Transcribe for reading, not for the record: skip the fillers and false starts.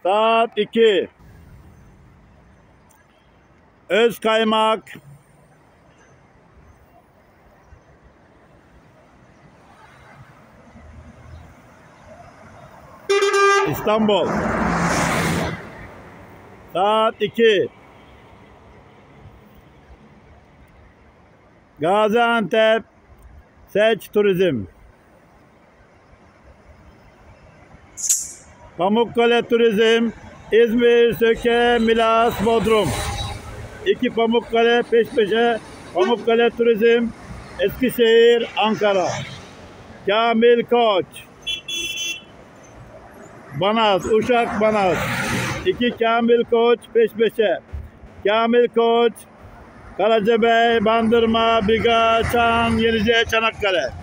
Saat 2. Özkaymak, İstanbul. Saat 2. Gaziantep, Seç Turizm. Pamukkale Turizm, İzmir, Söke, Milas, Bodrum. 2 Pamukkale peş peşe. Pamukkale Turizm, Eskişehir, Ankara. Kamil Koç, Banaz, Uşak, Banaz. 2 Kamil Koç peş peşe. Kamil Koç, Karacabey, Bandırma, Biga, Çan, Yenice, Çanakkale.